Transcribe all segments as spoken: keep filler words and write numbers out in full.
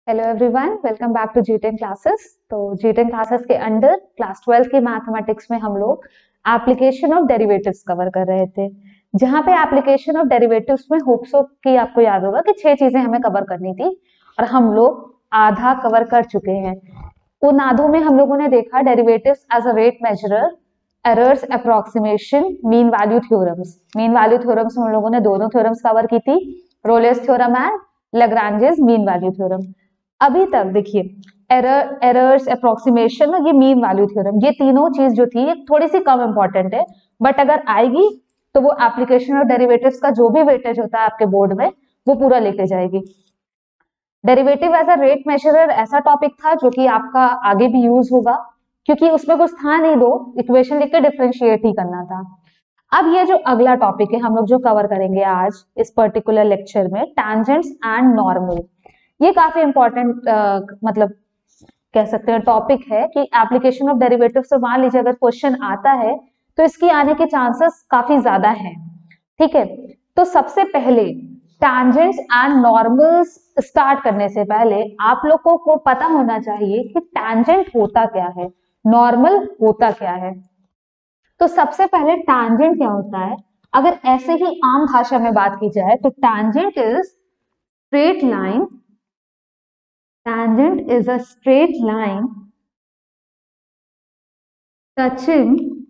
Hello everyone, welcome back to G ten classes. तो G ten classes के under class twelfth के mathematics में हम लोग एप्लीकेशन ऑफ डेरिवेटिव्स कवर कर रहे थे। जहां पे एप्लीकेशन ऑफ डेरिवेटिव्स में होप्स की आपको याद होगा कि छह चीजें हमें कवर करनी थी और हम लोग आधा कवर कर चुके हैं। उन आधों में हम लोगों ने देखा derivatives as a rate measurer, errors approximation, mean value theorems. Mean value theorems में हम लोगों ने दोनों थ्योरम्स कवर की थी, Rolle's theorem and Lagrange's mean value theorem. अभी तक देखिए एरर एरर्स अप्रोक्सीमेशन और ये मीन वैल्यू थ्योरम, ये तीनों चीज जो थी थोड़ी सी कम इंपॉर्टेंट है, बट अगर आएगी तो वो एप्लीकेशन और डेरिवेटिव्स का जो भी वेटेज होता है आपके बोर्ड में वो पूरा लेके जाएगी। Derivative as a rate measurer ऐसा टॉपिक था जो कि आपका आगे भी यूज होगा, क्योंकि उसमें कुछ था नहीं, दो इक्वेशन लिख के डिफरेंशिएट ही करना था। अब ये जो अगला टॉपिक है हम लोग जो कवर करेंगे आज इस पर्टिकुलर लेक्चर में, टैंजेंट्स एंड नॉर्मल। ये काफी इंपॉर्टेंट मतलब कह सकते हैं टॉपिक है कि एप्लीकेशन ऑफ डेरिवेटिव से मान लीजिए अगर क्वेश्चन आता है तो इसकी आने के चांसेस काफी ज्यादा हैं। ठीक है, तो सबसे पहले टैंजेंट्स एंड नॉर्मल्स स्टार्ट करने से पहले आप लोगों को पता होना चाहिए कि टैंजेंट होता क्या है, नॉर्मल होता क्या है। तो सबसे पहले टैंजेंट क्या होता है, अगर ऐसे ही आम भाषा में बात की जाए तो tangent is straight line Tangent is a straight line touching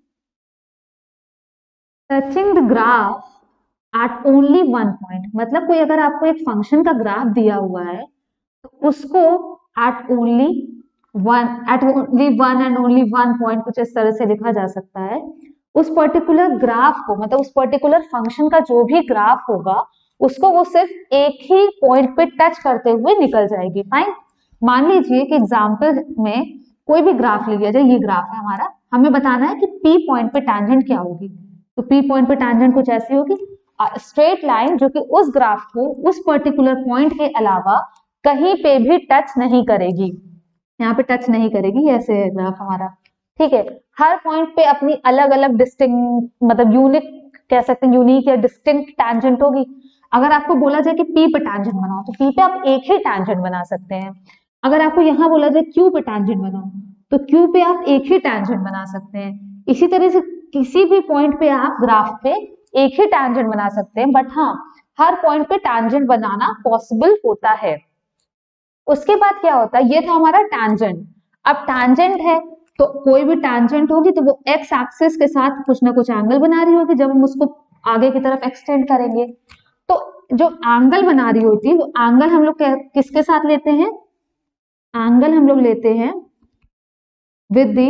touching the graph at only one point। मतलब कोई अगर आपको एक फंक्शन का ग्राफ दिया हुआ है तो उसको at only one at only one and only one point कुछ इस तरह से लिखा जा सकता है। उस पर्टिकुलर ग्राफ को मतलब उस पर्टिकुलर फंक्शन का जो भी ग्राफ होगा उसको वो सिर्फ एक ही पॉइंट पे टच करते हुए निकल जाएगी। फाइन, मान लीजिए कि एग्जाम्पल में कोई भी ग्राफ लिया जाए, ये ग्राफ है हमारा, हमें बताना है कि पी पॉइंट पे टैंजेंट क्या होगी। तो पी पॉइंट पे टैंजेंट कुछ ऐसी होगी, स्ट्रेट लाइन जो कि उस ग्राफ को उस पर्टिकुलर पॉइंट के अलावा कहीं पे भी टच नहीं करेगी, यहाँ पे टच नहीं करेगी। ऐसे है ग्राफ हमारा, ठीक है। हर पॉइंट पे अपनी अलग अलग डिस्टिंक्ट मतलब यूनिक कह सकते हैं, यूनिक या डिस्टिंक्ट टैंजेंट होगी। अगर आपको बोला जाए कि पी पे टैंजेंट बनाओ तो पी पे आप एक ही टैंजेंट बना सकते हैं। अगर आपको यहाँ बोला जाए क्यू पे टैंजेंट बनाओ तो क्यू पे आप एक ही टैंजेंट बना सकते हैं। इसी तरह से किसी भी पॉइंट पे आप ग्राफ पे एक ही टैंजेंट बना सकते हैं, बट हाँ हर पॉइंट पे टैंजेंट बनाना पॉसिबल होता है। उसके बाद क्या होता है, ये था हमारा टैंजेंट। अब टैंजेंट है तो कोई भी टैंजेंट होगी तो वो एक्स एक्सिस के साथ कुछ ना कुछ एंगल बना रही होगी जब हम उसको आगे की तरफ एक्सटेंड करेंगे। तो जो एंगल बना रही होती है वो एंगल हम लोग किसके साथ लेते हैं, एंगल हम लोग लेते हैं with the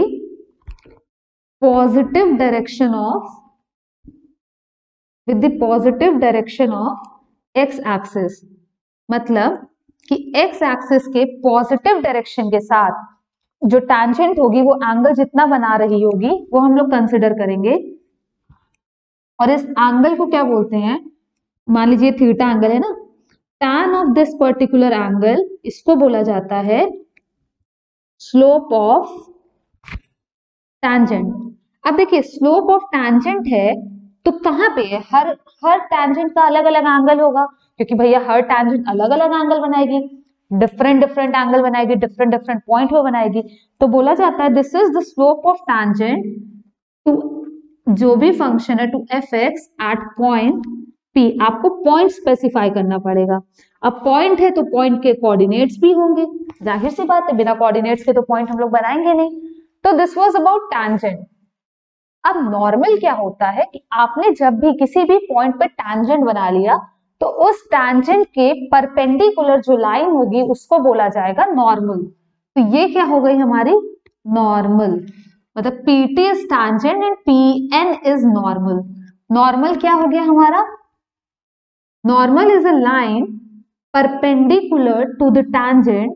positive direction of with the positive direction of x axis. मतलब कि एक्स एक्सिस के पॉजिटिव डायरेक्शन के साथ जो टैंजेंट होगी वो एंगल जितना बना रही होगी वो हम लोग कंसिडर करेंगे। और इस एंगल को क्या बोलते हैं, मान लीजिए थीटा एंगल है ना, tan of this particular angle इसको बोला जाता है स्लोप ऑफ टैंजेंट। अब देखिए स्लोप ऑफ टैंजेंट है तो कहाँ पे है, हर हर टैंजेंट का अलग अलग एंगल होगा, क्योंकि भैया हर टैंजेंट अलग अलग एंगल बनाएगी, डिफरेंट डिफरेंट एंगल बनाएगी, डिफरेंट डिफरेंट पॉइंट पे बनाएगी। तो बोला जाता है this is the slope of tangent to जो भी फंक्शन है to F X at point P. आपको पॉइंट स्पेसिफाई करना पड़ेगा। अब पॉइंट है तो पॉइंट के कोऑर्डिनेट्स भी होंगे, जाहिर सी बात है बिना कोऑर्डिनेट्स के तो पॉइंट हम लोग बनाएंगे नहीं। तो दिस वाज अबाउट टैंजेंट। अब नॉर्मल क्या होता है कि आपने जब भी किसी भी पॉइंट पे टैंजेंट बना लिया तो उस टैंजेंट के परपेंडिकुलर जो लाइन होगी उसको बोला जाएगा नॉर्मल। तो ये क्या हो गई हमारी नॉर्मल, मतलब P T is tangent and P N is normal. Normal क्या हो गया हमारा, normal is a line perpendicular to the tangent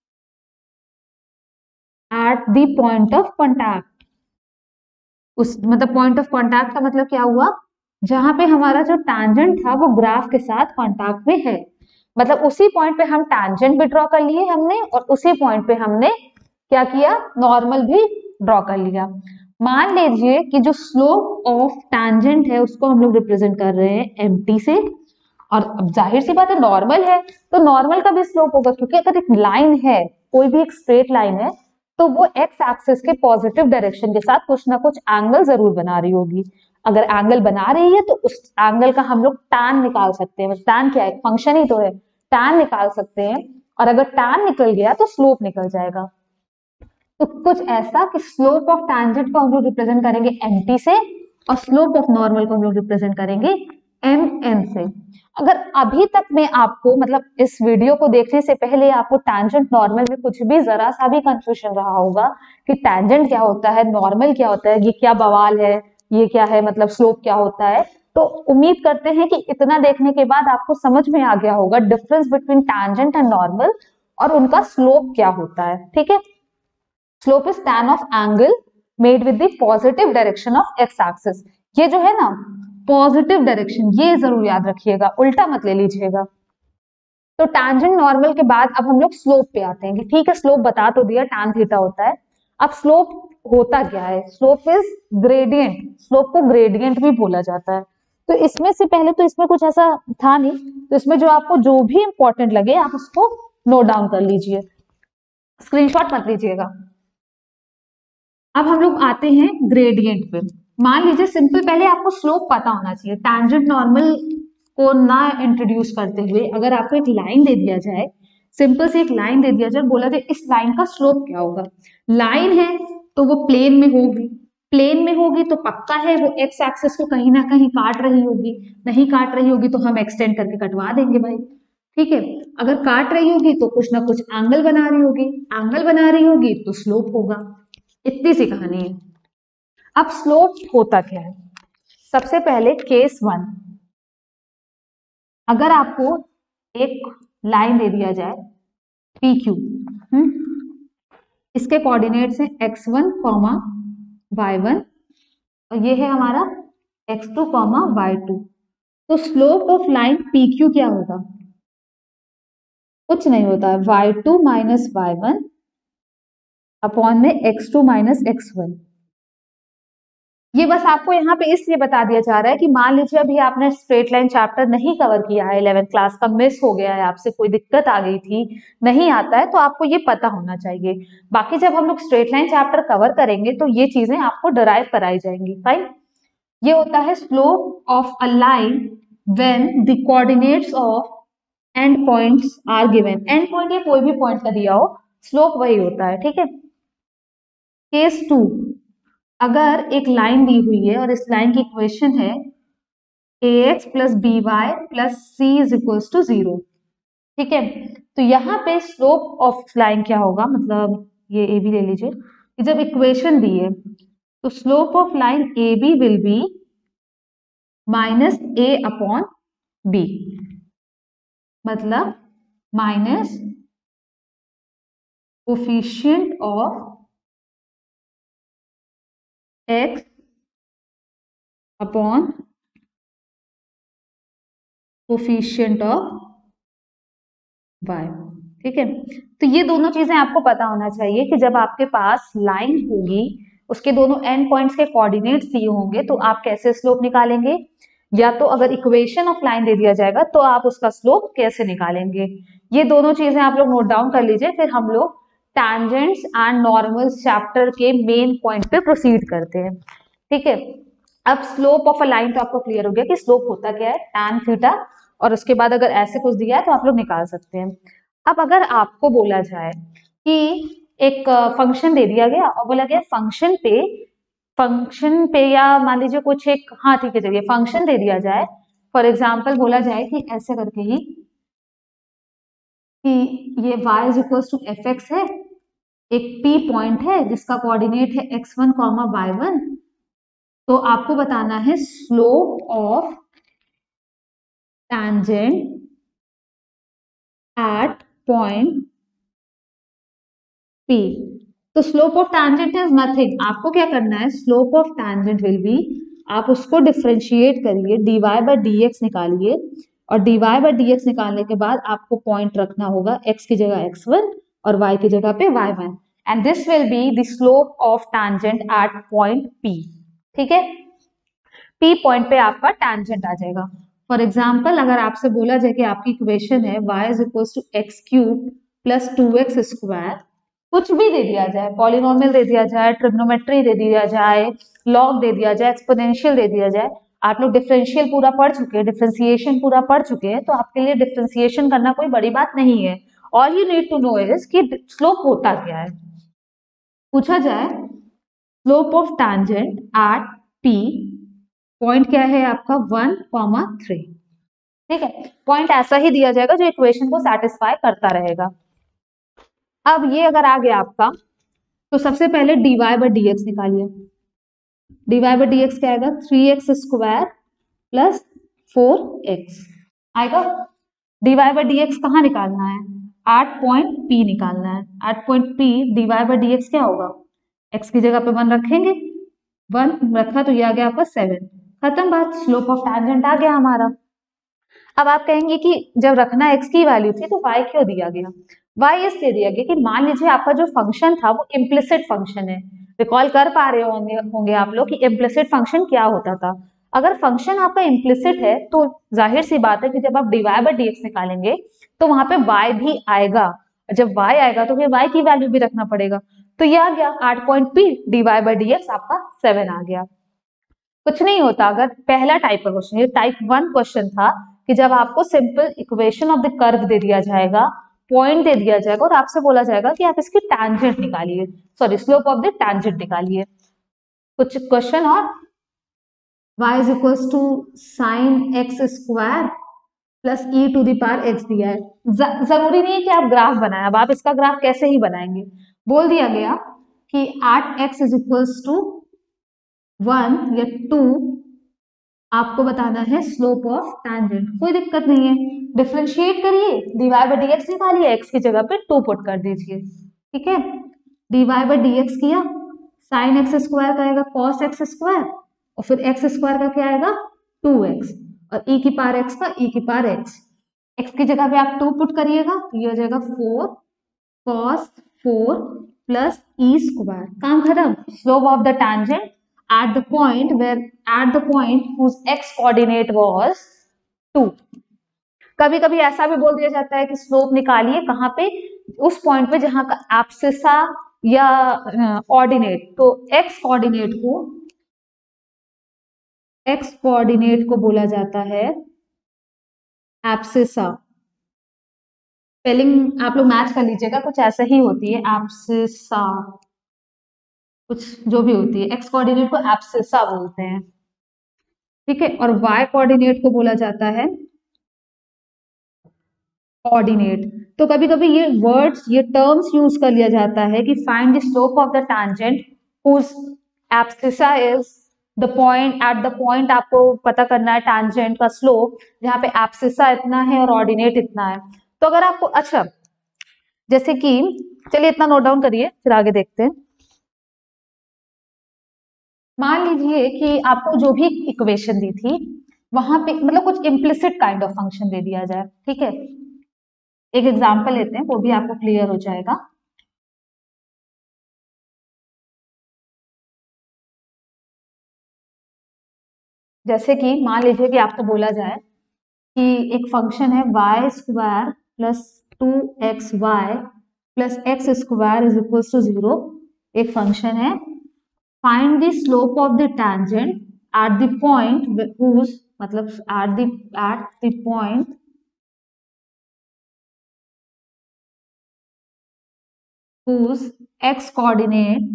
at the point of contact. उस मतलब पॉइंट ऑफ कॉन्टैक्ट का मतलब क्या हुआ, जहां पे हमारा जो टैंजेंट था वो ग्राफ के साथ कॉन्टैक्ट में है, मतलब उसी पॉइंट पे हम टैंजेंट भी ड्रॉ कर लिए हमने और उसी पॉइंट पे हमने क्या किया, नॉर्मल भी ड्रॉ कर लिया। मान लीजिए कि जो स्लोप ऑफ टैंजेंट है उसको हम लोग रिप्रेजेंट कर रहे हैं एम टी से, और अब जाहिर सी बात है नॉर्मल है तो नॉर्मल का भी स्लोप होगा, क्योंकि अगर एक लाइन है, कोई भी एक स्ट्रेट लाइन है, तो वो एक्स एक्सिस के पॉजिटिव डायरेक्शन के साथ कुछ ना कुछ एंगल जरूर बना रही होगी। अगर एंगल बना रही है तो उस एंगल का हम लोग tan निकाल सकते हैं। tan क्या है, फंक्शन ही तो है, tan निकाल सकते हैं। और अगर tan निकल गया तो स्लोप निकल जाएगा। तो कुछ ऐसा कि स्लोप ऑफ टैंजेंट को हम लोग रिप्रेजेंट करेंगे mt से और स्लोप ऑफ नॉर्मल को हम लोग रिप्रेजेंट करेंगे mn से। अगर अभी तक में आपको मतलब इस वीडियो को देखने से पहले आपको टैंजेंट नॉर्मल में कुछ भी जरा सा भी कंफ्यूजन रहा होगा कि टैंजेंट क्या होता है, नॉर्मल क्या होता है, ये क्या बवाल है, ये क्या है, मतलब स्लोप क्या होता है, तो उम्मीद करते हैं कि इतना देखने के बाद आपको समझ में आ गया होगा difference between tangent and normal और उनका स्लोप क्या होता है। ठीक है, slope is tan of angle made with the positive direction of x axis. ये जो है ना पॉजिटिव डायरेक्शन, ये जरूर याद रखिएगा, उल्टा मत ले लीजिएगा। तो टैंजेंट नॉर्मल के बाद अब हम लोग स्लोप पे आते हैं कि ठीक है स्लोप बता तो दिया tan थीटा होता है। अब स्लोप होता क्या है, स्लोप इज ग्रेडियंट, स्लोप को ग्रेडियंट भी बोला जाता है। तो इसमें से पहले तो इसमें कुछ ऐसा था नहीं, तो इसमें जो आपको जो भी इंपॉर्टेंट लगे आप उसको नोट डाउन कर लीजिए, स्क्रीनशॉट मत लीजिएगा। अब हम लोग आते हैं ग्रेडियंट पे। मान लीजिए सिंपल पहले आपको स्लोप पता होना चाहिए, टैंजेंट नॉर्मल को ना इंट्रोड्यूस करते हुए अगर आपको एक लाइन दे दिया जाए, सिंपल से एक लाइन दे दिया जाए, बोला जाए इस लाइन का स्लोप क्या होगा। लाइन है तो वो प्लेन में होगी, प्लेन में होगी तो पक्का है वो एक्स एक्सिस को कहीं ना कहीं काट रही होगी, नहीं काट रही होगी तो हम एक्सटेंड करके कटवा देंगे भाई। ठीक है, अगर काट रही होगी तो कुछ ना कुछ एंगल बना रही होगी, एंगल बना रही होगी तो स्लोप होगा। इतनी सी कहानी है। अब स्लोप होता क्या है, सबसे पहले केस वन, अगर आपको एक लाइन दे दिया जाए पी क्यू, इसके कोऑर्डिनेट्स हैं x one comma y one और ये है हमारा x two comma y two. तो slope of line P Q क्या होगा, कुछ नहीं होता है y two minus y one upon में x two minus x one. ये बस आपको यहाँ पे इसलिए बता दिया जा रहा है कि मान लीजिए अभी आपने स्ट्रेट लाइन चैप्टर नहीं कवर किया है, इलेवेंथ क्लास का मिस हो गया है, आपसे कोई दिक्कत आ गई थी, नहीं आता है, तो आपको ये पता होना चाहिए। बाकी जब हम लोग स्ट्रेट लाइन चैप्टर कवर करेंगे तो ये चीजें आपको डराइव कराई जाएंगी। फाइन, ये होता है slope of a line when the coordinates of end points are given. End point या कोई भी पॉइंट का दिया हो, स्लोप वही होता है। ठीक है, केस टू, अगर एक लाइन दी हुई है और इस लाइन की इक्वेशन है ax plus b y plus c is equals to zero. ठीक है, तो यहाँ पे स्लोप ऑफ लाइन क्या होगा, मतलब ये ए बी ले लीजिए, जब इक्वेशन दी है तो slope of line A B will be minus A upon B, मतलब माइनस coefficient of x upon coefficient of y। ठीक है, तो ये दोनों चीजें आपको पता होना चाहिए कि जब आपके पास लाइन होगी उसके दोनों एंड पॉइंट्स के कोऑर्डिनेट्स दिए होंगे तो आप कैसे स्लोप निकालेंगे, या तो अगर इक्वेशन ऑफ लाइन दे दिया जाएगा तो आप उसका स्लोप कैसे निकालेंगे। ये दोनों चीजें आप लोग नोट डाउन कर लीजिए, फिर हम लोग टैंजेंट्स एंड नॉर्मल्स चैप्टर के मेन पॉइंट पे प्रोसीड करते हैं। ठीक है, अब स्लोप ऑफ अ लाइन तो आपको क्लियर हो गया कि स्लोप होता क्या है, tan थीटा, और उसके बाद अगर ऐसे कुछ दिया है तो आप लोग निकाल सकते हैं। अब अगर आपको बोला जाए कि एक फंक्शन दे दिया गया और बोला गया फंक्शन पे फंक्शन पे या मान लीजिए कुछ एक, हाँ ठीक है चलिए फंक्शन दे दिया जाए, फॉर एग्जाम्पल बोला जाए कि ऐसे करके ही कि ये y is equal to F x है, एक p पॉइंट है जिसका कोऑर्डिनेट है x one comma y one, तो आपको बताना है slope of tangent at point P। तो slope of tangent is nothing, आपको क्या करना है, slope of tangent will be, आप उसको डिफरेंशिएट करिए, dy बाय dx निकालिए, और dy बाय dx निकालने के बाद आपको पॉइंट रखना होगा x की जगह एक्स वन और y की जगह पे y one, and this will be the slope of tangent at point P। ठीक है, P पॉइंट पे आपका tangent आ जाएगा। फॉर एग्जाम्पल अगर आपसे बोला जाए कि आपकी इक्वेशन है y is equal to x cube plus two x square, कुछ भी दे दिया जाए, पॉलिनोमियल दे दिया जाए, ट्रिग्नोमेट्री दे दिया जाए, लॉग दे दिया जाए, एक्सपोनेंशियल दे दिया जाए, आप लोग डिफरेंशियल पूरा पढ़ चुके हैं, डिफरेंशिएशन पूरा पढ़ चुके हैं, तो आपके लिए डिफरेंशिएशन करना कोई बड़ी बात नहीं है। All you need to know is कि स्लोप होता क्या है। पूछा जाए slope of tangent at P, point क्या है आपका वन कॉमा थ्री, ठीक है, पॉइंट ऐसा ही दिया जाएगा जो इक्वेशन को सेटिस्फाई करता रहेगा। अब ये अगर आ गया आपका, तो सबसे पहले dy बाई डी एक्स निकालिए। dy बाई डी एक्स क्या आएगा, three x square plus four x आएगा। dy बाई डी एक्स कहाँ निकालना है, एट पॉइंट P निकालना है। At point P dy by d x क्या होगा, x की जगह पे वन रखेंगे, वन रखा तो ये आ गया आपका सेवन, खत्म बात, स्लोप ऑफ टैंजेंट आ गया हमारा। अब आप कहेंगे कि जब रखना x की वैल्यू थी तो y क्यों दिया गया, y इसलिए दिया गया कि मान लीजिए आपका जो फंक्शन था वो इम्प्लिसिट फंक्शन है। रिकॉल कर पा रहे होंगे होंगे आप लोग कि इम्प्लिसिट फंक्शन क्या होता था। अगर फंक्शन आपका इम्प्लिसिट है तो जाहिर सी बात है कि जब आप dy बाई डी एक्स निकालेंगे तो वहां पे y भी आएगा, जब y आएगा तो फिर y की वैल्यू भी रखना पड़ेगा। तो ये आ गया at point P dy by d x आपका सेवन आ गया। कुछ नहीं होता अगर पहला टाइप का क्वेश्चन, ये टाइप वन क्वेश्चन था कि जब आपको simple equation of the curve दे दिया जाएगा, पॉइंट दे दिया जाएगा और आपसे बोला जाएगा कि आप इसकी टैंजेंट निकालिए, sorry slope of the tangent निकालिए। कुछ क्वेश्चन और, y is equals to sine x square plus e to the power x दिया है। ज, जरूरी नहीं है कि आप ग्राफ बनाएं, अब आप इसका ग्राफ कैसे ही बनाएंगे, बोल दिया गया कि at x is equals to one या टू आपको बताना है स्लोप ऑफ टैंजेंट, कोई दिक्कत नहीं है, डिफरेंशिएट करिए, dy बाई डी एक्स निकालिए, x की जगह पे टू पुट कर दीजिए, ठीक है, dy बाई डी एक्स किया, साइन एक्स स्क्वायर का आएगा कॉस एक्स स्क्वायर और फिर एक्स स्क्वायर का क्या आएगा टू एक्स और e की पावर x का e की पावर x, x की जगह पे आप टू पुट करिएगा तो ये हो जाएगा four cos four plus e square, काम खत्म। Slope of the tangent at the point where at the point whose x coordinate was two. कभी कभी ऐसा भी बोल दिया जाता है कि स्लोप निकालिए कहाँ पे, उस पॉइंट पे जहां का एब्सिसा या ऑर्डिनेट, तो x कोऑर्डिनेट को x कोऑर्डिनेट को बोला जाता है एब्सिसा। स्पेलिंग आप लोग मैच कर लीजिएगा, कुछ ऐसा ही होती है एब्सिसा, कुछ जो भी होती है, एक्स कोऑर्डिनेट को एब्सिसा बोलते हैं, ठीक है, और वाई कोऑर्डिनेट को बोला जाता है ऑर्डिनेट। तो कभी कभी ये वर्ड्स, ये टर्म्स यूज कर लिया जाता है कि find the slope of the tangent whose abscissa is the point, at the point आपको पता करना है टैंजेंट का स्लोप जहाँ पे एब्सिसा इतना है और ऑर्डिनेट इतना है। तो अगर आपको, अच्छा जैसे कि चलिए इतना नोट डाउन करिए फिर आगे देखते हैं। मान लीजिए कि आपको जो भी इक्वेशन दी थी वहां पे मतलब कुछ इम्प्लिसिट काइंड ऑफ फंक्शन दे दिया जाए, ठीक है, एक एग्जांपल लेते हैं वो भी आपको क्लियर हो जाएगा। जैसे कि मान लीजिए कि आपको बोला जाए कि एक फंक्शन है y square plus two x y plus x square is equal to zero, एक फंक्शन है, find the slope of the tangent at the point whose, मतलब at the at the point whose x coordinate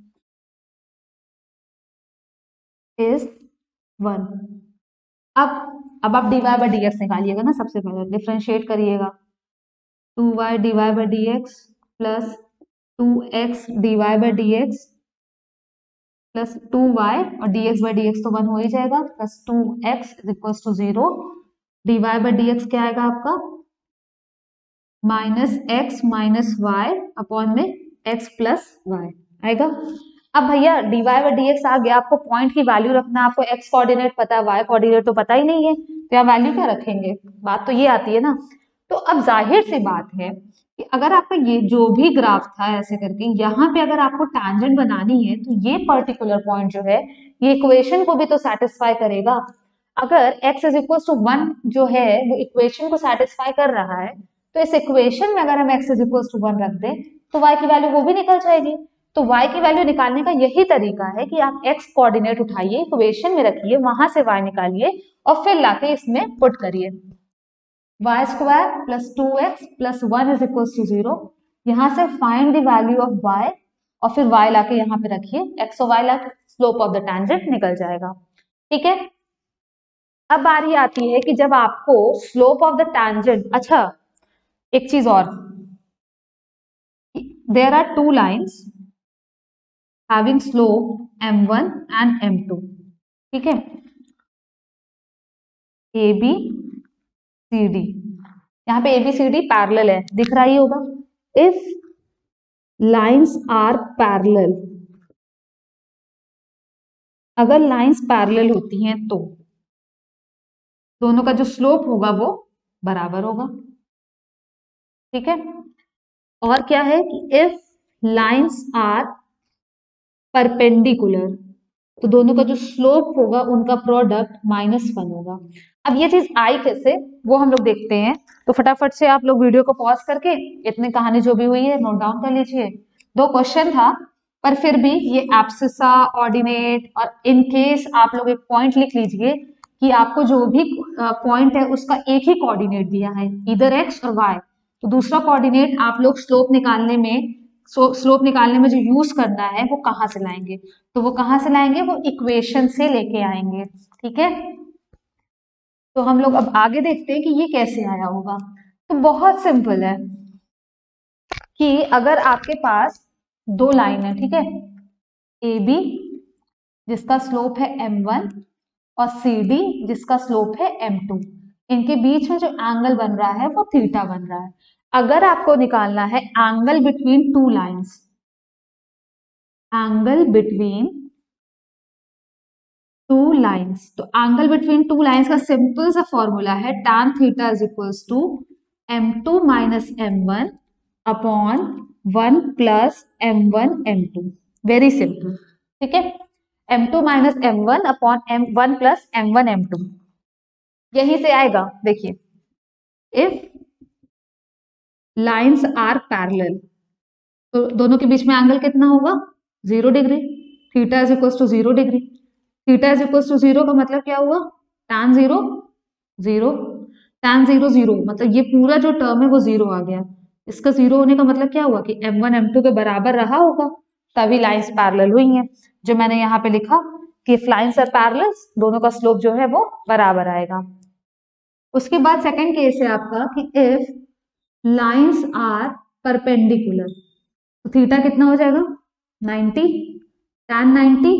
is one. अब अब आप dy by d x निकालिएगा ना, सबसे पहले डिफरेंशिएट करिएगा, two y d y by d x plus two x d y by d x plus to y और d x by d x तो वन हो ही जाएगा, plus two x is equal to zero, d y by d x क्या आएगा आपका minus x minus y upon में x plus y आएगा। अब भैया d y by d x आ गया, आपको पॉइंट की वैल्यू रखना है, आपको एक्स कोऑर्डिनेट पता है, वाई कोऑर्डिनेट तो पता ही नहीं है, तो यहाँ वैल्यू क्या रखेंगे, बात तो ये आती है ना। तो अब जाहिर सी बात है कि अगर आपका ये जो भी ग्राफ था ऐसे करके, यहाँ पे अगर आपको टैंजेंट बनानी है तो ये पर्टिकुलर पॉइंट जो है ये इक्वेशन को भी तो सेटिस्फाई करेगा। अगर x is equal to one जो है वो इक्वेशन को सेटिस्फाई कर रहा है, तो इस इक्वेशन में अगर हम x is equal to one रख दें तो y की वैल्यू वो भी निकल जाएगी। तो y की वैल्यू निकालने का यही तरीका है कि आप x कोऑर्डिनेट उठाइए, इक्वेशन में रखिए, वहां से y निकालिए और फिर लाके इसमें पुट करिए। Y square plus two x plus one is equal to zero. यहाँ से find the value of y और फिर y लाके यहाँ पे रखिए, x और y लाके स्लोप ऑफ द टैंजेंट निकल जाएगा। ठीक है, अब बारी आती है कि जब आपको स्लोप ऑफ द टैंजेंट, अच्छा एक चीज और, there are two lines having slope m one and m two. ठीक है, ए बी सी डी, यहाँ पे A B C D parallel है, दिख रहा ही होगा। इफ लाइंस आर पैरेलल, अगर लाइंस पैरेलल होती हैं तो दोनों का जो स्लोप होगा वो बराबर होगा। ठीक है, और क्या है कि इफ लाइंस आर परपेंडिकुलर, तो दोनों का जो स्लोप होगा उनका प्रोडक्ट माइनस वन होगा। अब ये चीज आई कैसे वो हम लोग देखते हैं, तो फटाफट से आप लोग वीडियो को पॉज करके इतनी कहानी जो भी हुई है नोट डाउन कर लीजिए। दो क्वेश्चन था, पर फिर भी ये एब्सिसा, ऑर्डिनेट और इन केस आप लोग एक पॉइंट लिख लीजिए कि आपको जो भी पॉइंट है उसका एक ही कोऑर्डिनेट दिया है, इधर एक्स और वाई, तो दूसरा कोऑर्डिनेट आप लोग स्लोप निकालने में स्लोप निकालने में जो यूज करना है वो कहाँ से लाएंगे, तो वो कहाँ से लाएंगे, वो इक्वेशन से लेके आएंगे। ठीक है, तो हम लोग अब आगे देखते हैं कि ये कैसे आया होगा। तो बहुत सिंपल है कि अगर आपके पास दो लाइन है, ठीक है, ए बी जिसका स्लोप है एम वन और सी डी जिसका स्लोप है एम टू, इनके बीच में जो एंगल बन रहा है वो थीटा बन रहा है। अगर आपको निकालना है angle between two lines, angle between two lines, तो एंगल बिटवीन टू लाइंस का सिंपल सा फॉर्मूला है tan theta is equals to m two minus m one upon one plus m one m two. Very simple. ठीक है, m two minus m one upon m one plus m one m two, यहीं से आएगा। देखिए, if lines are parallel, तो दोनों के बीच में एंगल कितना होगा, zero degree, theta is equal to zero degree. Theta is equal to zero का मतलब क्या हुआ, tan zero zero, tan zero zero, मतलब ये पूरा जो टर्म है वो जीरो आ गया। इसका जीरो होने का मतलब क्या हुआ कि एम वन एम टू के बराबर रहा होगा, तभी लाइंस पैरेलल हुई हैं। जो मैंने यहाँ पे लिखा कि इफ लाइंस आर पैरेलल, दोनों का स्लोप जो है वो बराबर आएगा। उसके बाद सेकंड केस है आपका कि इफ लाइंस आर परपेंडिकुलर, तो थीटा कितना हो जाएगा, ninety, tan ninety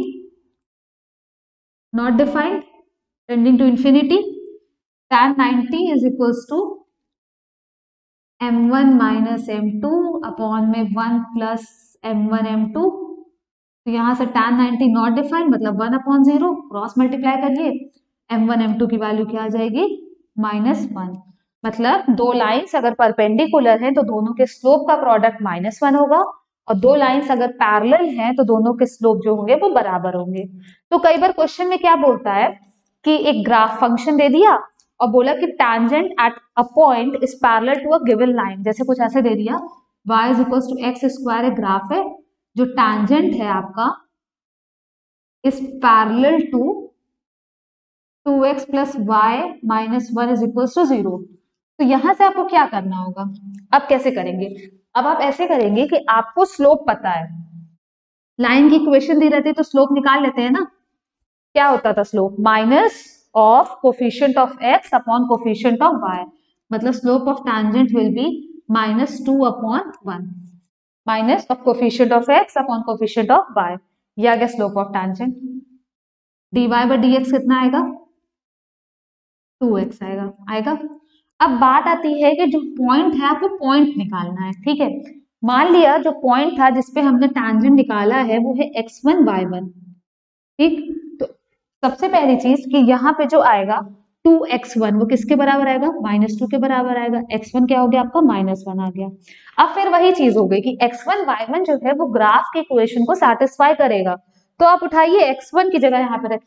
not defined tending to infinity, tan ninety is equals to m one minus m two upon में one plus m one m two. तो यहां से tan नाइंटी not defined मतलब one upon zero, cross multiply करिए, m one m two की value क्या आ जाएगी, माइनस वन। मतलब दो लाइंस अगर परपेंडिकुलर हैं तो दोनों के स्लोप का प्रोडक्ट माइनस वन होगा, और दो लाइंस अगर पैरेलल हैं तो दोनों के स्लोप जो होंगे वो बराबर होंगे। तो कई बार क्वेश्चन में क्या बोलता है कि एक ग्राफ फंक्शन दे दिया और बोला कि tangent at a point is parallel to a given line, जैसे कुछ ऐसे दे दिया, y is equal to x square, एक ग्राफ है, जो टैंजेंट है आपका is parallel to two x plus y minus one is equal to zero. तो यहां से आपको क्या करना होगा, अब कैसे करेंगे, अब आप ऐसे करेंगे कि आपको स्लोप पता है, लाइन की इक्वेशन दी रहती है तो स्लोप निकाल लेते हैं ना। क्या होता था slope, minus of coefficient of x upon coefficient of y, मतलब slope of tangent will be minus two upon one, minus of coefficient of x upon coefficient of y, ये आ गया slope of tangent. D y by d x कितना आएगा, two x आएगा आएगा अब बात आती है कि जो पॉइंट है आपको पॉइंट निकालना है। ठीक है, मान लिया जो पॉइंट था जिसपे हमने टैंजेंट निकाला है वो है एक्स वन वाई वन। ठीक, तो सबसे पहली चीज कि यहाँ पे जो आएगा टू एक्स वन, वो किसके बराबर आएगा, माइनस टू के बराबर आएगा। एक्स वन क्या हो गया आपका, माइनस वन आ गया। अब फिर वही चीज हो गई कि एक्स वन वाई वन जो है वो ग्राफ की इक्वेशन को सेटिस्फाई करेगा, तो आप उठाइए एक्स वन की जगह यहाँ पे रखिए,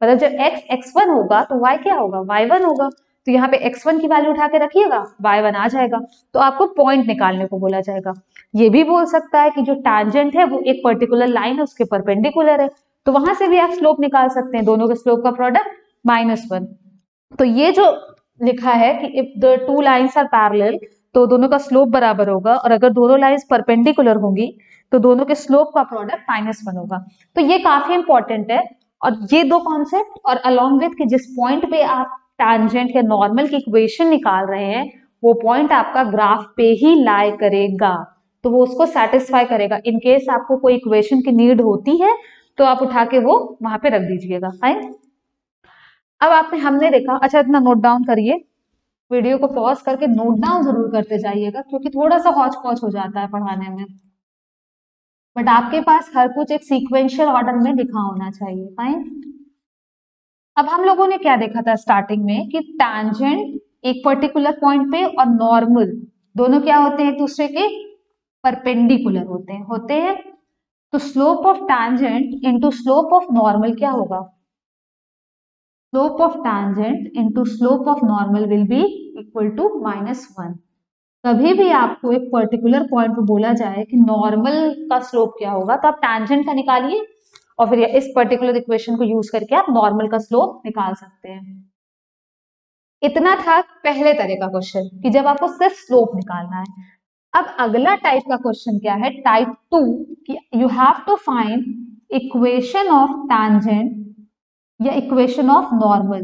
मतलब जब x एक्स वन होगा तो y क्या होगा, वाई वन होगा। तो यहाँ पे एक्स वन की वैल्यू उठा के रखिएगा, वाई वन आ जाएगा। तो आपको पॉइंट निकालने को बोला जाएगा। ये भी बोल सकता है कि जो टैंजेंट है वो एक पर्टिकुलर लाइन है उसके परपेंडिकुलर है, तो वहां से भी आप स्लोप निकाल सकते हैं, दोनों के स्लोप का प्रोडक्ट माइनस वन। तो ये जो लिखा है कि if the two lines are parallel, तो दोनों का स्लोप बराबर होगा, और अगर दोनों लाइंस परपेंडिकुलर होंगी तो दोनों के स्लोप का प्रोडक्ट माइनस वन होगा। तो ये काफी इंपॉर्टेंट है। और ये दो कॉन्सेप्ट और अलॉन्ग विथ कि जिस पॉइंट पे आप टैंजेंट या नॉर्मल की इक्वेशन निकाल रहे हैं वो पॉइंट आपका ग्राफ पे ही लाई करेगा, तो वो उसको सेटिस्फाई करेगा। इन केस आपको कोई इक्वेशन की नीड होती है तो आप उठा के वो वहां पे रख दीजिएगा। फाइन। अब आपने हमने देखा, अच्छा इतना नोट डाउन करिए, वीडियो को पॉज करके नोट डाउन जरूर करते जाइएगा क्योंकि थोड़ा सा हौच पौच हो जाता है पढ़ाने में, बट आपके पास हर कुछ एक सीक्वेंशियल ऑर्डर में लिखा होना चाहिए। फाइन। अब हम लोगों ने क्या देखा था स्टार्टिंग में कि टैंजेंट एक पर्टिकुलर पॉइंट पे और नॉर्मल दोनों क्या होते हैं, एक दूसरे के परपेंडिकुलर होते हैं होते हैं तो slope of tangent into slope of normal क्या होगा, slope of tangent into slope of normal will be equal to minus one. कभी भी आपको एक पर्टिकुलर पॉइंट पे बोला जाए कि नॉर्मल का स्लोप क्या होगा तो आप टैंजेंट का निकालिए और फिर इस पर्टिकुलर इक्वेशन को यूज करके आप नॉर्मल का स्लोप निकाल सकते हैं। इतना था पहले तरह का क्वेश्चन कि जब आपको सिर्फ स्लोप निकालना है। अब अगला टाइप का क्वेश्चन क्या है, टाइप टू, कि you have to find equation of tangent या इक्वेशन ऑफ नॉर्मल,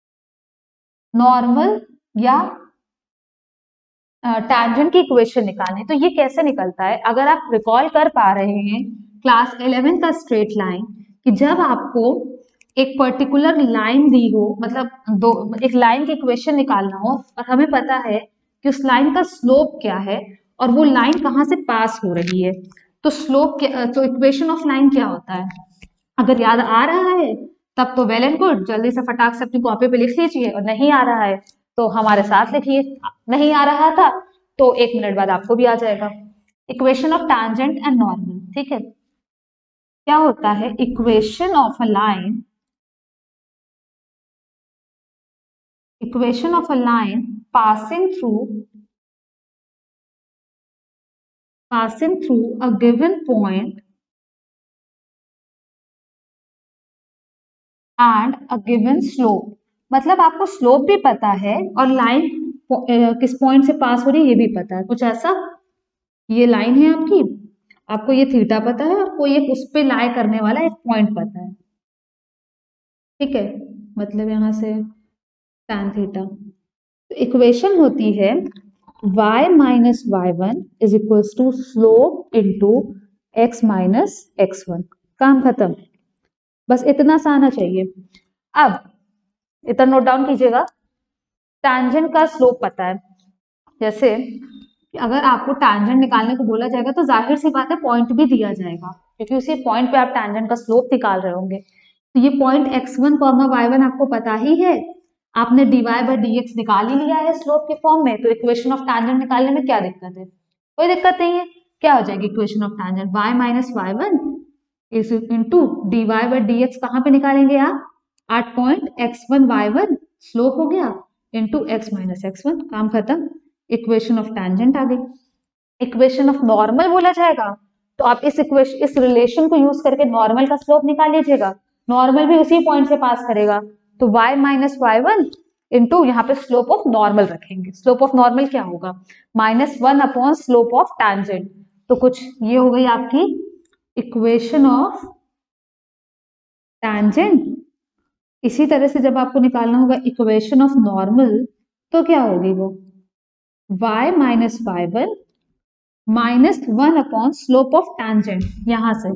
नॉर्मल या टैंजेंट की इक्वेशन निकालनी। तो ये कैसे निकलता है, अगर आप रिकॉल कर पा रहे हैं क्लास इलेवन का स्ट्रेट लाइन, कि जब आपको एक पर्टिकुलर लाइन दी हो, मतलब दो एक लाइन की इक्वेशन निकालना हो और हमें पता है कि उस लाइन का स्लोप क्या है और वो लाइन कहाँ से पास हो रही है, तो स्लोप क्या, तो इक्वेशन ऑफ लाइन क्या होता है, अगर याद आ रहा है तब तो वेल एंड गुड, जल्दी से फटाक से अपनी कॉपी पे लिख लीजिए, और नहीं आ रहा है तो हमारे साथ लिखिए। नहीं आ रहा था तो एक मिनट बाद आपको भी आ जाएगा। Equation of tangent and normal, ठीक है, क्या होता है, equation of a line, equation of a line passing through passing through a given point and a given slope। मतलब आपको स्लोप भी पता है और लाइन किस पॉइंट से पास हो रही है ये भी पता है, कुछ ऐसा, ये लाइन है आपकी, आपको ये थीटा पता है, आपको ये उस पे लाई करने वाला एक पॉइंट पता है, ठीक है, मतलब यहां से tan थीटा। तो इक्वेशन होती है y minus y one is equals to slope into x minus x one. काम खत्म, बस इतना सा आना चाहिए। अब इतना नोट डाउन कीजिएगा, टैंजेंट का स्लोप पता है, जैसे अगर आपको टैंजेंट निकालने को बोला जाएगा तो जाहिर सी बात है पॉइंट भी दिया जाएगा क्योंकि उसी पॉइंट पे आप टैंजेंट का स्लोप निकाल रहे होंगे। तो ये point x one comma y one आपको पता ही है, आपने d y by d x निकाल ही लिया है स्लोप के फॉर्म में, तो इक्वेशन ऑफ टैंजेंट निकालने में क्या दिक्कत है, कोई दिक्कत नहीं है। क्या हो जाएगी equation of tangent, y minus y one is into d y by d x, कहाँ पे निकालेंगे आप, आठ point x one y one slope हो गया into x minus x one, काम खत्म, इक्वेशन ऑफ टैंजेंट आ गई। इक्वेशन ऑफ नॉर्मल बोला जाएगा तो आप इस इक्वेशन इस रिलेशन को यूज करके नॉर्मल का स्लोप निकाल लीजिएगा, नॉर्मल भी उसी पॉइंट से पास करेगा, तो y minus y one into यहाँ पे स्लोप ऑफ नॉर्मल रखेंगे। स्लोप ऑफ नॉर्मल क्या होगा, minus one upon slope of tangent, तो कुछ ये हो गई आपकी इक्वेशन ऑफ टैंजेंट। इसी तरह से जब आपको निकालना होगा इक्वेशन ऑफ नॉर्मल तो क्या होगी वो, y minus y one minus one upon slope of tangent, यहां से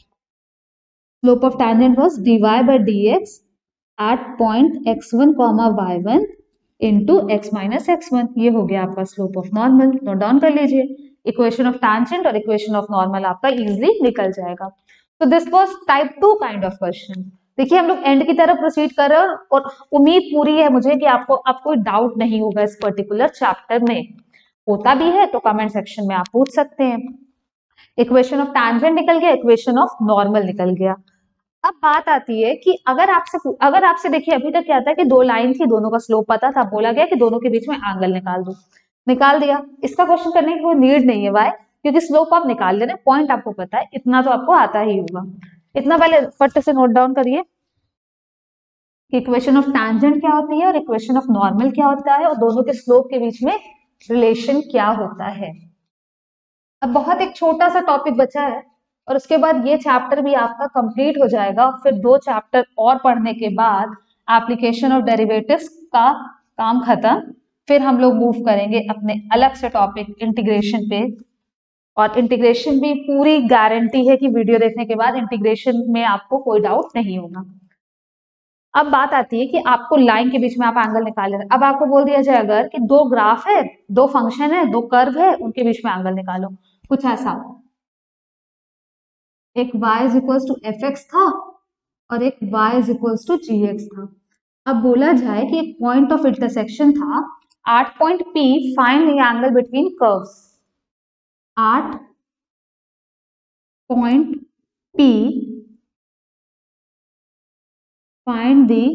slope of tangent was dy by dx at point x one comma y one into x minus x one, ये हो गया आपका slope of normal. Note down कर लीजिए, equation of tangent और equation of normal आपका इजीली निकल जाएगा। तो this was type two kind of question. देखिए हम लोग एंड की तरफ प्रोसीड कर रहे हैं और उम्मीद पूरी है मुझे कि आपको अब कोई डाउट नहीं होगा इस पर्टिकुलर चैप्टर में, होता भी है तो कमेंट सेक्शन में आप पूछ सकते हैं। इक्वेशन ऑफ टैंजेंट निकल गया, इक्वेशन ऑफ नॉर्मल निकल गया। अब बात आती है कि अगर आपसे अगर आपसे देखिए अभी तक क्या था कि दो लाइन थी, दोनों का स्लोप पता था, बोला गया कि दोनों के बीच में एंगल निकाल दो, निकाल दिया। इसका क्वेश्चन करने की कोई नीड नहीं है, वाई? क्योंकि स्लोप आप निकाल लेना, पॉइंट आपको पता है, इतना तो आपको आता ही होगा। इतना पहले फट से नोट डाउन करिए कि इक्वेशन ऑफ टैंजेंट क्या होती है और इक्वेशन ऑफ नॉर्मल क्या होता है और दोनों के स्लोप के बीच में रिलेशन क्या होता है। अब बहुत एक छोटा सा टॉपिक बचा है और उसके बाद ये चैप्टर भी आपका कंप्लीट हो जाएगा। फिर दो चैप्टर और पढ़ने के बाद एप्लीकेशन ऑफ डेरिवेटिव्स का काम खत्म। फिर हम लोग मूव करेंगे अपने अलग से टॉपिक इंटीग्रेशन पे। और इंटीग्रेशन भी पूरी गारंटी है कि वीडियो देखने के बाद इंटीग्रेशन में आपको कोई डाउट नहीं होगा। अब बात आती है कि आपको लाइन के बीच में आप एंगल निकाल रहे हैं। अब आपको बोल दिया जाए अगर कि दो ग्राफ है, दो फंक्शन है, दो कर्व है, उनके बीच में एंगल निकालो, कुछ ऐसा। एक y is equals to F x था और एक y is equals to g x था। अब बोला जाए कि एक पॉइंट ऑफ इंटरसेक्शन था at point P, find the angle between curves. At point P, find the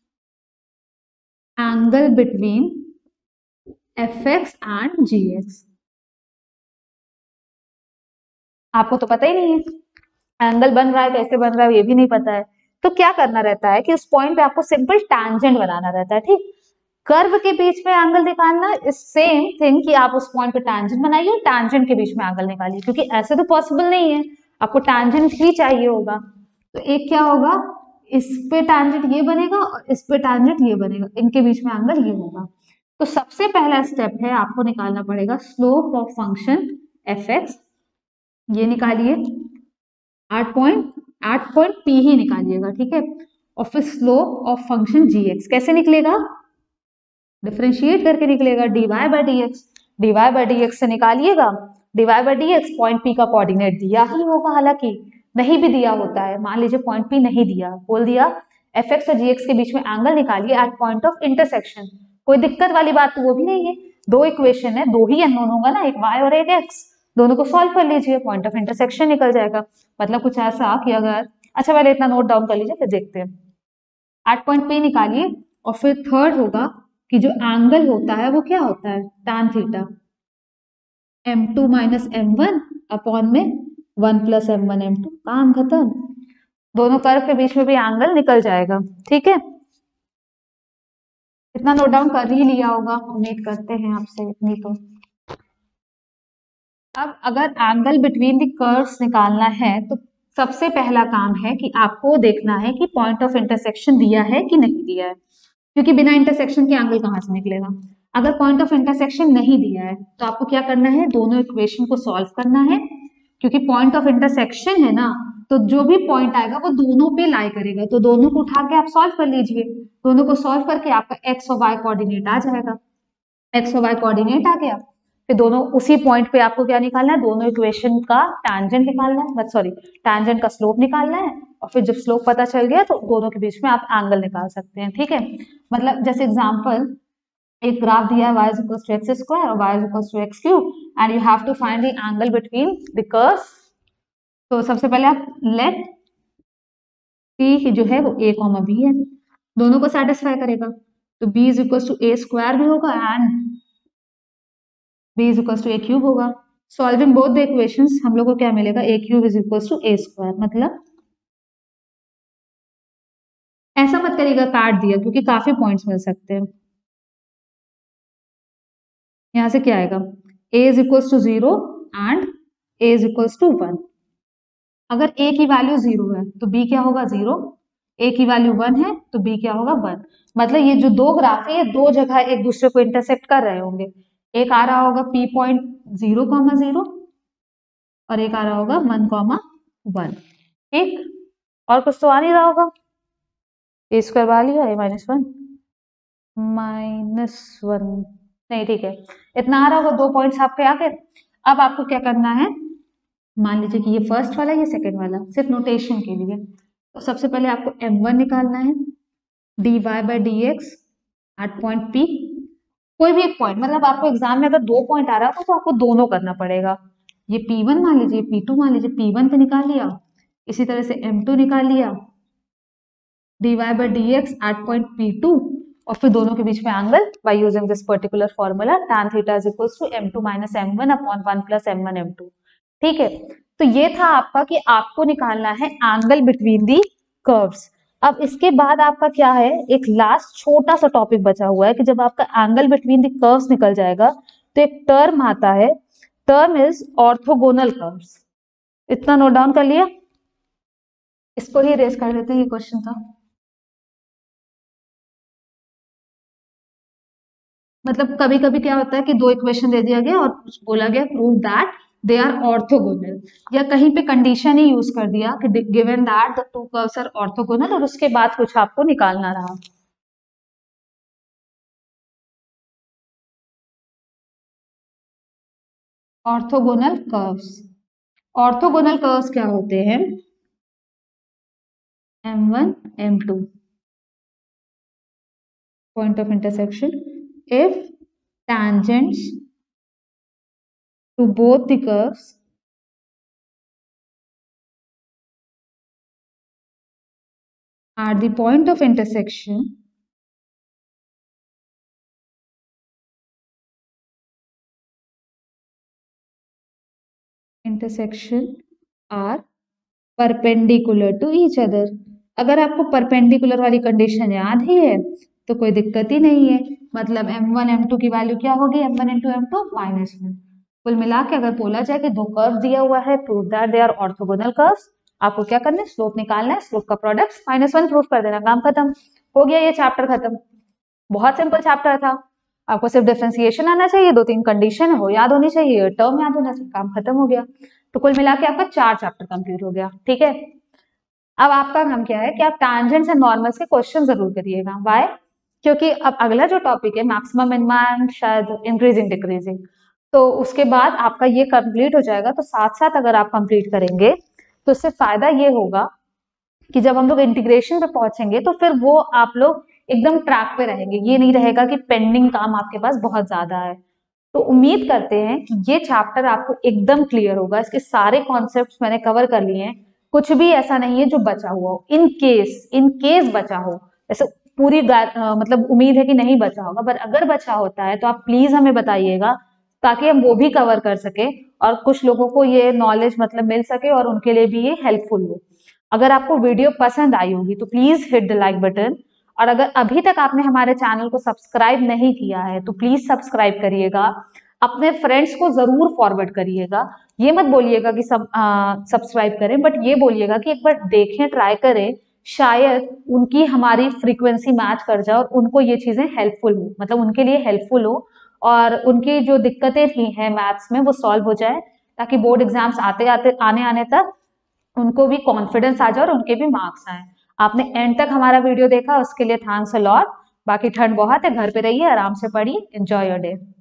angle between fx and gx। आपको तो पता ही नहीं है एंगल बन रहा है, कैसे बन रहा है ये भी नहीं पता है। तो क्या करना रहता है कि उस पॉइंट पे आपको सिंपल टैंजेंट बनाना रहता है, ठीक। कर्व के बीच में एंगल निकालना इज सेम थिंग कि आप उस पॉइंट पे टैंजेंट बनाइए और टैंजेंट के बीच में एंगल निकालिए, क्योंकि ऐसे तो पॉसिबल नहीं है, आपको टैंजेंट ही चाहिए होगा। तो एक क्या होगा, इस पे टैंजेंट ये बनेगा और इस पे टैंजेंट ये बनेगा, इनके बीच में एंगल ये होगा। तो सबसे पहला स्टेप है आपको निकालना पड़ेगा slope of function f x. ये निकालिए आठ पॉइंट आठ पॉइंट पी ही निकालिएगा, ठीक है। और फिर slope of function g x कैसे निकलेगा, डिफरेंशिएट करके निकलेगा, d y by d x. D y by d x से निकालिएगा, d y by d x point p का कोऑर्डिनेट दिया ही होगा, हालांकि नहीं भी दिया होता है, मान लीजिए पॉइंट पी नहीं दिया, बोल दिया एफ एक्स और जी एक्स के बीच में एंगल निकालिए एट पॉइंट ऑफ इंटरसेक्शन। कोई दिक्कत वाली बात तो वो भी नहीं है, दो इक्वेशन है, दो ही अननोन होगा ना, एक वाई और एक एक्स, दोनों को सॉल्व कर लीजिए, पॉइंट ऑफ इंटरसेक्शन निकल जाएगा। मतलब कुछ ऐसा कि अगर, अच्छा पहले इतना नोट डाउन कर लीजिए फिर देखते हैं। एट पॉइंट पी निकालिए और फिर थर्ड होगा कि जो एंगल होता है वो क्या होता है, tan theta, m two minus m one upon में one plus m one m two, काम खत्म। दोनों कर्व के बीच में भी एंगल निकल जाएगा, ठीक है। इतना नोट डाउन कर ही लिया होगा, उम्मीद करते हैं आपसे इतनी तो। अब अगर एंगल बिटवीन द कर्व्स निकालना है तो सबसे पहला काम है कि आपको देखना है कि पॉइंट ऑफ इंटरसेक्शन दिया है कि नहीं दिया है, क्योंकि बिना इंटरसेक्शन के एंगल कहाँ से निकलेगा। अगर पॉइंट ऑफ इंटरसेक्शन नहीं दिया है तो आपको क्या करना है, दोनों इक्वेशन को सॉल्व करना है, क्योंकि पॉइंट ऑफ इंटरसेक्शन है ना, तो जो भी पॉइंट आएगा वो दोनों पे लाई करेगा, तो दोनों को उठा के आप सॉल्व कर लीजिए। दोनों को सॉल्व करके आपका एक्स और वाई कोऑर्डिनेट आ जाएगा, एक्स और वाई कोऑर्डिनेट आ गया, फिर दोनों उसी पॉइंट पे आपको क्या निकालना है, दोनों इक्वेशन का टैंजेंट निकालना है, सॉरी टैंजेंट का स्लोप निकालना है, और फिर जब स्लोप पता चल गया तो दोनों के बीच में आप एंगल निकाल सकते हैं, ठीक है। मतलब जैसे एग्जांपल, एक ग्राफ दिया है y is equals to x square और y is equals to x cube and you have to find the angle between the curves। तो सबसे पहले आप लेट p जो है वो a कॉमा b है, दोनों को सेटिस्फाई करेगा, तो b is equals to a square भी होगा and b is equals to a cube होगा। सॉल्विंग बोथ द इक्वेशंस हम लोग को क्या मिलेगा, a cube is equals to a square. मतलब ऐसा मत करिएगा काट दिया, क्योंकि काफी पॉइंट्स मिल सकते हैं। यहाँ से क्या आएगा, a is equals to zero and a is equals to one. अगर a की वैल्यू जीरो है तो b क्या होगा, जीरो। a की वैल्यू वन है तो b क्या होगा, वन। मतलब ये जो दो ग्राफ है ये दो जगह एक दूसरे को इंटरसेक्ट कर रहे होंगे, एक आ रहा होगा p point zero comma zero और एक आ रहा होगा वन कॉमा वन, ठीक। और कुछ तो आ नहीं रहा होगा, ए स्क्वायर वाली है, माइनस वन माइनस वन नहीं, ठीक है, इतना आ रहा होगा, दो पॉइंट्स आपके आ गए। अब आपको क्या करना है, मान लीजिए कि ये फर्स्ट वाला, ये सेकंड वाला, सिर्फ नोटेशन के लिए। तो सबसे पहले आपको एम वन निकालना है, d y by d x at point p, कोई भी एक पॉइंट, मतलब आपको एग्जाम में अगर दो पॉइंट आ रहा हो तो आपको दोनों करना पड़ेगा। ये पी वन मान लीजिए, पी टू मान लीजिए, पी वन पे निकाल लिया, इसी तरह से एम टू निकाल लिया, d y by d x at point p two और फिर दोनों के बीच में angle by using this particular formula tan theta is equals to m two minus m one upon one plus m one m two. ठीक है, तो ये था आपका कि आपको निकालना है एंगल बिटवीन दी कर्व्स। अब इसके बाद आपका क्या है, एक लास्ट छोटा सा टॉपिक बचा हुआ है कि जब आपका एंगल बिटवीन दी कर्व्स निकल जाएगा तो एक टर्म आता है, टर्म इज ऑर्थोगोनल कर्व्स। इतना नोट डाउन कर लिया, इसको ही रेस कर लेते हैं, ये क्वेश्चन था। मतलब कभी कभी क्या होता है कि दो इक्वेशन दे दिया गया और बोला गया prove that they are orthogonal, या कहीं पे कंडीशन ही यूज कर दिया कि given that the two curves are orthogonal और उसके बाद कुछ आपको निकालना रहा। ऑर्थोगोनल कर्व्स, ऑर्थोगोनल कर्व्स क्या होते हैं, m one m two point of intersection if tangents to both the curves at the point of intersection intersection are perpendicular to each other। अगर आपको परपेंडिकुलर वाली कंडीशन याद ही है तो कोई दिक्कत ही नहीं है, मतलब एम वन एम टू की वैल्यू क्या होगी, m one into m two minus one. कुल मिला के अगर बोला जाए कि दो कर्व दिया हुआ है, prove that they are orthogonal curves, आपको क्या करना है, स्लोप निकालना है, स्लोप का प्रोडक्ट माइनस वन प्रूव कर देना, काम खत्म हो गया, ये चैप्टर खत्म। बहुत सिंपल चैप्टर था, आपको सिर्फ डिफरेंशिएशन आना चाहिए, दो तीन कंडीशन हो याद होनी चाहिए, टर्म याद होना चाहिए, काम खत्म हो गया। तो कुल मिला के आपका चार चैप्टर कंप्लीट हो गया। ठीक है, अब आपका काम क्या है कि आप टैंजेंट्स एंड नॉर्मल्स के क्वेश्चन जरूर करिएगा। व्हाई? क्योंकि अब अगला जो टॉपिक है मैक्सिमम मिनिमा एंड शायद इंक्रीजिंग डिक्रीजिंग, तो उसके बाद आपका ये कंप्लीट हो जाएगा। तो साथ साथ अगर आप कंप्लीट करेंगे तो इससे फायदा ये होगा कि जब हम लोग इंटीग्रेशन पे पहुंचेंगे तो फिर वो आप लोग एकदम ट्रैक पे रहेंगे, ये नहीं रहेगा कि पेंडिंग काम आपके पास बहुत ज्यादा है। तो उम्मीद करते हैं कि ये चैप्टर आपको एकदम क्लियर होगा, इसके सारे कॉन्सेप्ट्स मैंने कवर कर लिए हैं, कुछ भी ऐसा नहीं है जो बचा हुआ हो। इन केस इन केस बचा हो, ऐसे पूरी आ, मतलब उम्मीद है कि नहीं बचा होगा, पर अगर बचा होता है तो आप प्लीज हमें बताइएगा ताकि हम वो भी कवर कर सके और कुछ लोगों को ये नॉलेज मतलब मिल सके और उनके लिए भी ये हेल्पफुल हो। अगर आपको वीडियो पसंद आई होगी तो please hit the like button, और अगर अभी तक आपने हमारे चैनल को सब्सक्राइब नहीं किया है तो प्लीज सब्सक्राइब करिएगा, अपने फ्रेंड्स को जरूर फॉरवर्ड करिएगा। ये मत बोलिएगा कि सब सब्सक्राइब करें, बट ये बोलिएगा कि एक बार देखें, ट्राई करें, शायद उनकी हमारी फ्रीक्वेंसी मैच कर जाए और उनको ये चीजें हेल्पफुल हो, मतलब उनके लिए हेल्पफुल हो और उनकी जो दिक्कतें थी हैं मैथ्स में वो सॉल्व हो जाए, ताकि बोर्ड एग्जाम्स आते आते आने आने तक उनको भी कॉन्फिडेंस आ जाए और उनके भी मार्क्स आए। आपने एंड तक हमारा वीडियो देखा, उसके लिए थैंक्स अ लॉट। बाकी ठंड बहुत है, घर पे रहिए, आराम से पढ़िए, एंजॉय योर डे।